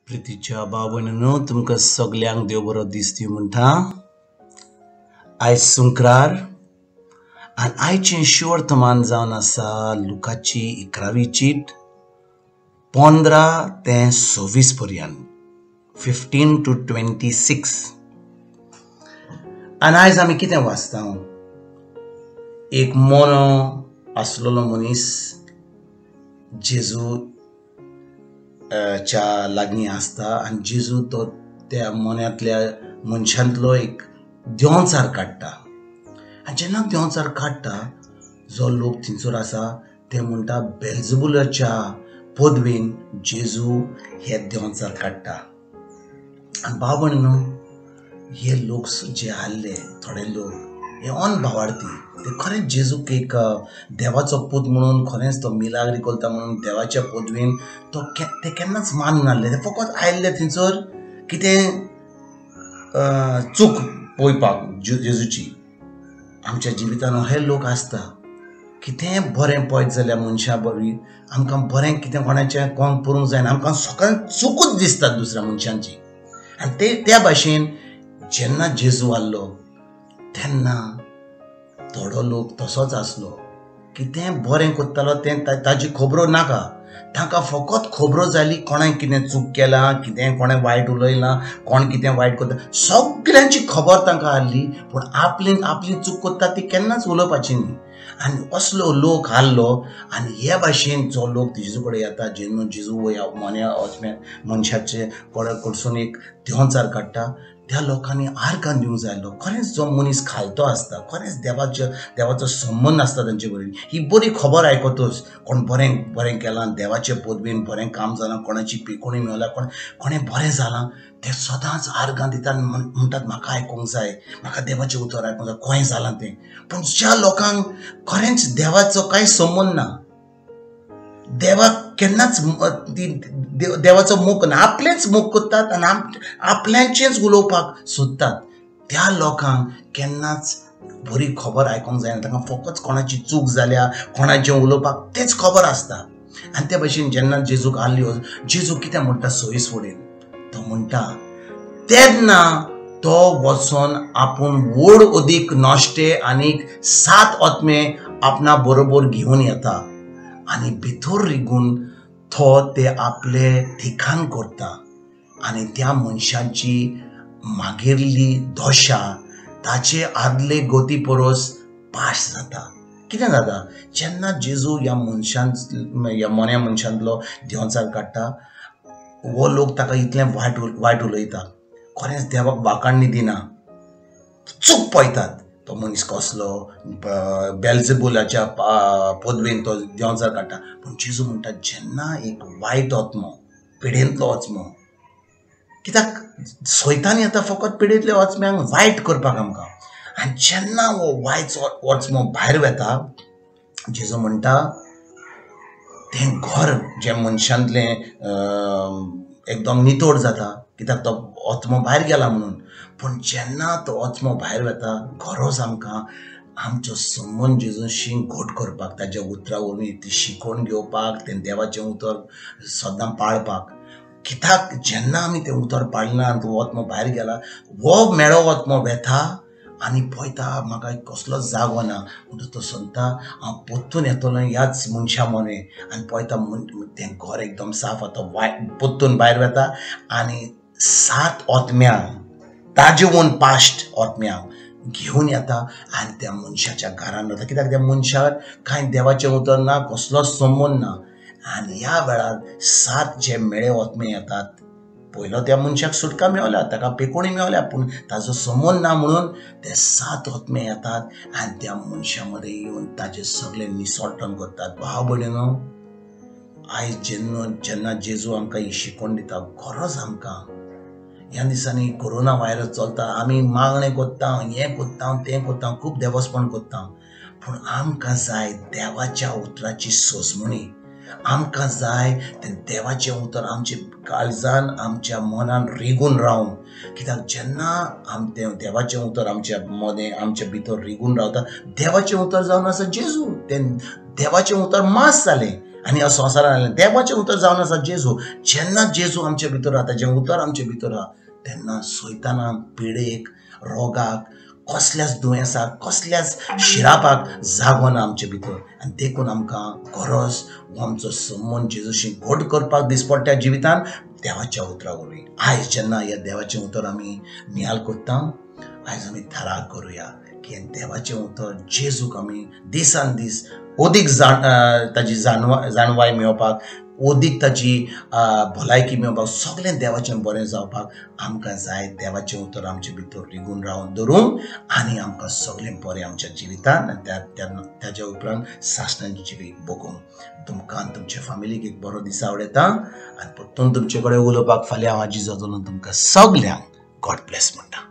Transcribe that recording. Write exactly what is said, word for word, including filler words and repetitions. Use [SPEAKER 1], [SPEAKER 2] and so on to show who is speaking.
[SPEAKER 1] प्रितीच्या बाबूनो तुमकां सगल्यांक देव बरो दीस दिवं म्हणटा. आयज सुंक्रार आनी आयचें शिवर्तमान जावन आसा लुकाची इकरावी चीट पंदरा ते सव्वीस पर्यंत फिफ्टीन टू ट्वेंटी सिक्स. आनी आयज आमी कितें वाचता? एक मोनो आसलोलो मनीस जेजू च्या लागीं आसता आनी जेजू तो त्या मोन्यांतल्या मनशांतलो एक देंवचार काडटा. आनी जेन्ना देंवचार काडटा जो लोक थिंचर आसा ते म्हणटा बेल्जेबुलाच्या पदवेन जेजू हे देंवचार काडटा. आनी भाव भयणीनो, हे लोक जे आसले थोडे लोक हे अनभावार्थी, ते खरेंच जेजूक एक देवाचो पूत म्हणून खरेंच तो मिलाग्री करता म्हणून देवाच्या पदवेन तो ते केन्नाच मानून नासले. ते फकत आयिल्ले थंयसर कितें चूक पळोवपाक जेजूची. आमच्या जिवितान हे लोक आसता. कितें बरें पळयत जाल्यार मनशा बरी आमकां बरें कितें कोणाचें कोण करूंक जायना, आमकां सगळ्यांक चुकूच दिसतात दुसऱ्या मनशांची. आनी ते त्या भाशेन जेन्ना जेजू आसलो तेन्ना थोडो लोक तसोच आसलो. कितें बरें करतालो तें ताजी खबरो नाका. तांकां फकत खबरो जाली कोणें कितें चूक केलां, कितें कोणें वायट उलयलां, कोण कितें वायट करता, सगळ्यांची खबर तांकां आसली. पूण आपली आपली चूक करता ती केन्नाच उलोवपाची न्ही. आनी असलो लोक आसलो. आनी हे भाशेन जो लोक जेजू कडेन येता, जेन्ना जेजू ह्या मोन्या वचम्या मनशाचे कडसून एक देंवचार काडटा, त्या लोकांनी आर्गां दिवंक जाय आसलो. खरेंच जो मनीस खालतो आसता, खरेंच देवाचो देवाचो संबंद आसता तांचे कडेन, ही बरी खबर आयकतच कोण बरें बरें केलां, देवाचे पदवेन बरें काम जालां, कोणाची पिकोणी मेवल्या, कोण कोणें बरें जालां, ते सदांच आर्गां दितात. म्हणटात म्हाका आयकूंक जाय, म्हाका देवाचें उतर आयकूंक जाय, खंय जालां तें. पूण ज्या लोकांक खरेंच देवाचो कांय संबंद ना, देवाक केन्नाच देवाचो मोग ना, आपलेंच मोग करतात आनी आपल्याचेंच उलोवपाक सोदतात, त्या लोकांक केन्नाच बरी खबर आयकूंक जायना. तांकां फकत कोणाची चूक जाल्या, कोणाचें उलोवपाक तेच खबर आसता. आनी त्या भाशेन जेन्ना जेजूक आल्यो, जेजू कितें म्हणटा सयस फुडेन, तो म्हणटा तेन्ना तो वचोन आपूण व्हड उदीक नॉश्टे आनीक सात ओतमे आपणा बरोबर घेवन येता आनी भितर रिगून तो ते आपले ठिकाण करता. आनी त्या मनशाची मागीरली दशा ताचे आदले गती परस पाश जाता. कितें जाता? जेन्ना जेजू ह्या मनशां ह्या मोन्या मनशांतलो देंवचार काडटा, हो लोक ताका इतलें वायट वायट उलयता, खरेंच देवाक वाखाणणी दिना, चूक पळयतात. तो मनीस कसलो बेल्जेबुलाच्या पदवेन तो देंवचार काडटा. पूण जेजू म्हणटा जेन्ना एक वायट आत्मो, पिडेंतलो आत्मो, कित्याक सैतान येता फकत पिडेंतल्या आत्म्यांक वायट करपाक आमकां, आनी जेन्ना हो वायट आत्मो भायर वता, जेजू म्हणटा तें घर जे मनशांतलें एकदम नितोड जाता, कित्याक तो आत्मो भायर गेला म्हणून. पूण जेन्ना तो आत्मो भायर वता, गरज आमकां आमचो संबंद जेजूशी घट करपाक, ताच्या उतरा वरवीं ती शिकोवन घेवपाक, तें देवाचें उतर सदां पाळपाक. कित्याक जेन्ना आमी तें उतर पाळना आनी तो आत्मो भायर गेला, हो मेळो आत्मो वेता आनी पळयता म्हाका कसलोच जागो ना, म्हणटूच तो सांगता हांव पोत्तून येतलो ह्याच मनशा मोने. आनी पळयता तें घर एकदम साफ जाता, वायट पोत्तून भायर वता आनी सात ओतम्यांक ताजे ओन पास्ट ओतम्यांक घेवन येता आनी त्या मनशाच्या घरान रावता. कित्याक त्या मनशाक कांय देवाचें उतर ना, कसलोच संबंद ना. आनी ह्या वेळार सात जे मेळे ओतमे येतात. पयलो त्या मनशाक सुटका मेवल्या, ताका पेकोणी मेवल्या, पूण ताजो संबंद ना म्हणून ते सात ओतमे येतात आनी त्या मनशा मदें येवन ताजें सगळें निसोडटन करतात. भाव भयणीनो, आयज जेन्ना जेन्ना जेजू आमकां ही शिकवण दिता, गरज आमकां ह्या दिसांनी कोरोना व्हायरस चलता, आमी मागणें कोत्ता, हें कोत्ता तें कोत्ता, खूब देवस्पण कोत्ता. पूण आमकां जाय देवाच्या उतराची सोजमणी. आमकां जाय तें देवाचें उतर आमच्या काळजान, आमच्या मनान रिगून रावन. कित्याक जेन्ना आम तें देवाचें उतर आमच्या मदें आमच्या भितर रिगून रावता, देवाचें उतर जावन आसा जेजू. तें देवाचें उतर मास जालें आनी ह्या संवसारान देवाचें उतर जावन आसा जेजू. जेन्ना जेजू आमचे भितर रावता, जें उतर आमचे भितर आहा, तेन्ना सैतानाक, पिडेक, रोगाक, कसल्याच दुयेंसाक, कसल्याच शिरापाक जागो ना आमचे भितर. आनी देखून आमकां गरज हो आमचो संबंद जेजूशी घट करपाक दिसपट्ट्या जिवितान देवाच्या उतरा वरवीं. आयज जेन्ना ह्या देवाचें उतर आमी नियाल कोत्ता, आयज आमी थाराव करुया की देवाचें उतर जेजूक आमी दिसान दीस ओदीक जाण ताची जाणवा जाणवाय मेळोवपाक, ओदीक ताची भलायकी मेळोवपाक, सगळें देवाचें बरें जावपाक आमकां जाय देवाचें उतर आमचे भितर रिगून रावन दवरूंक आनी आमकां सगळें बरें आमच्या जिवितान ताच्या उपरांत सासणाचें जिवीत भोगूंक. तुमकां तुमच्या फॅमिलीक एक बरो दीस आवडटा आनी परतून तुमचे कडेन उलोवपाक फाल्यां हांव जिजो तुमकां सगल्यांक गॉड ब्लेस म्हणटा.